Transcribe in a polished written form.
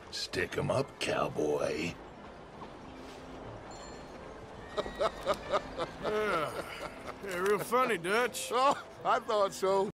Stick 'em up, cowboy. Yeah, real funny, Dutch. Oh, I thought so.